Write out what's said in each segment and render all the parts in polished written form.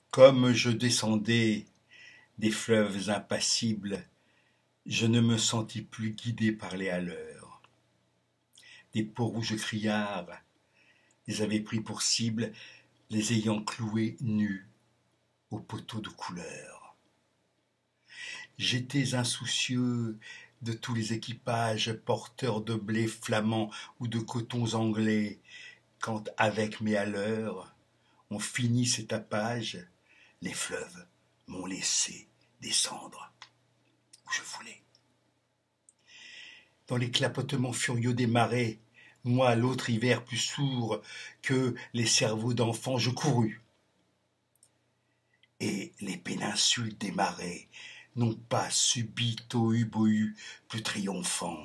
Comme je descendais des fleuves impassibles, je ne me sentis plus guidé par les haleurs. Des peaux-rouges criards les avaient pris pour cible, les ayant cloués nus aux poteaux de couleur. J'étais insoucieux de tous les équipages porteurs de blé flamand ou de cotons anglais, quand avec mes haleurs on finit ces tapages, les fleuves m'ont laissé descendre où je voulais. Dans les clapotements furieux des marées, moi, l'autre hiver plus sourd que les cerveaux d'enfants, je courus. Et les péninsules des marais n'ont pas subi tohu-bohu plus triomphant.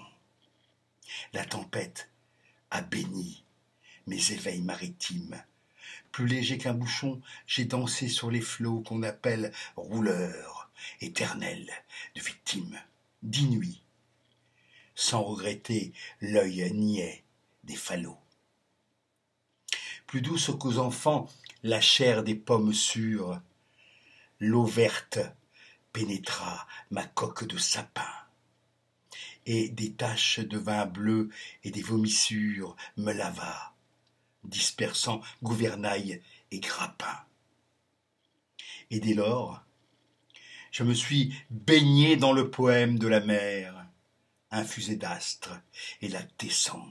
La tempête a béni mes éveils maritimes. Plus léger qu'un bouchon, j'ai dansé sur les flots qu'on appelle rouleurs, éternels de victimes, d'inuits, sans regretter l'œil niais des falots. Plus douce qu'aux enfants la chair des pommes sûres, l'eau verte pénétra ma coque de sapin, et des taches de vin bleu et des vomissures me lava, dispersant gouvernail et grappin. Et dès lors, je me suis baigné dans le poème de la mer, infusé d'astres et lactescent,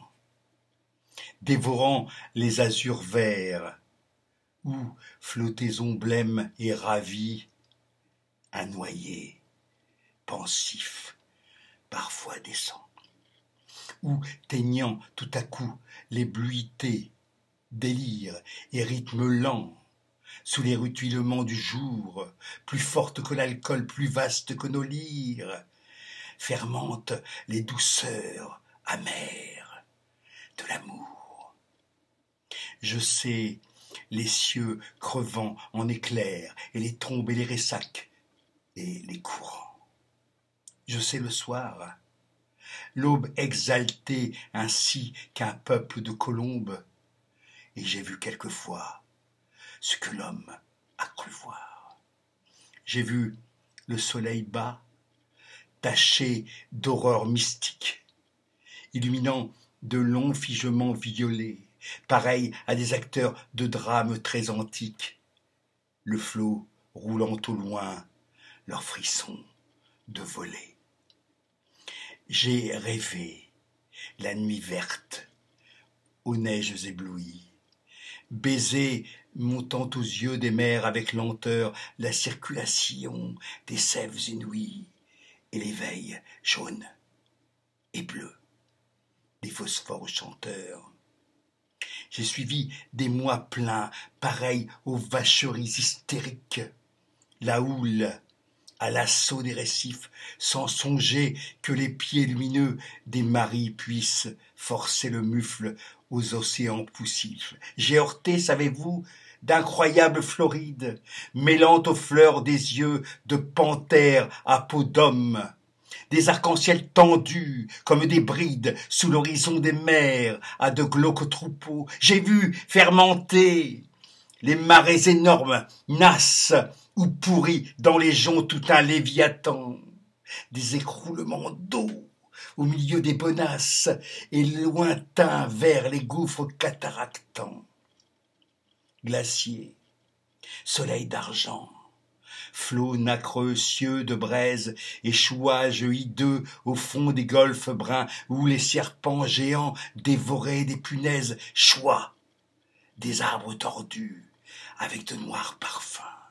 dévorant les azurs verts, où, flottaison blême et ravie, un noyer pensif parfois descend, où, teignant tout à coup les bluités, délire et rythme lent, sous les rutilements du jour, plus forte que l'alcool, plus vaste que nos lyres, fermentent les douceurs amères de l'amour. Je sais les cieux crevant en éclairs, et les trombes et les ressacs, et les courants. Je sais le soir, l'aube exaltée ainsi qu'un peuple de colombes, et j'ai vu quelquefois ce que l'homme a cru voir. J'ai vu le soleil bas, taché d'horreurs mystiques, illuminant de longs figements violets, pareils à des acteurs de drames très antiques, le flot roulant au loin leurs frissons de volée. J'ai rêvé la nuit verte aux neiges éblouies, baiser montant aux yeux des mers avec lenteur la circulation des sèves inouïes et l'éveil jaune et bleu des phosphores chanteurs. J'ai suivi des mois pleins, pareils aux vacheries hystériques, la houle à l'assaut des récifs, sans songer que les pieds lumineux des maris puissent forcer le mufle aux océans poussifs. J'ai heurté, savez-vous, d'incroyables Florides, mêlant aux fleurs des yeux de panthères à peau d'homme, des arcs-en-ciel tendus comme des brides sous l'horizon des mers à de glauques troupeaux. J'ai vu fermenter les marées énormes, nasses ou pourris dans les joncs tout un léviathan, des écroulements d'eau au milieu des bonasses et lointains vers les gouffres cataractants. Glaciers, soleil d'argent, flots nacreux, cieux de braise, échouages hideux au fond des golfes bruns où les serpents géants dévoraient des punaises, choix des arbres tordus avec de noirs parfums.